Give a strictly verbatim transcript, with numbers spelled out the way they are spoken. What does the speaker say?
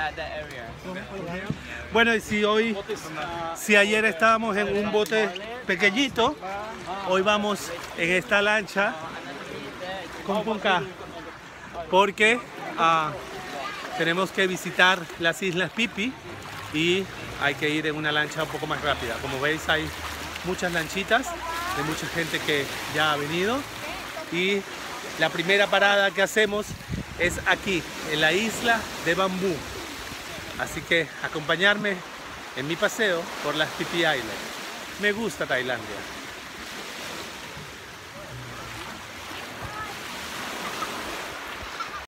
Bueno, y si hoy, si ayer estábamos en un bote pequeñito, hoy vamos en esta lancha con Punca, porque uh, tenemos que visitar las Islas Phi Phi y hay que ir en una lancha un poco más rápida. Como veis, hay muchas lanchitas de mucha gente que ya ha venido y la primera parada que hacemos es aquí, en la isla de Bambú. Así que acompañarme en mi paseo por las Phi Phi Islands. Me gusta Tailandia.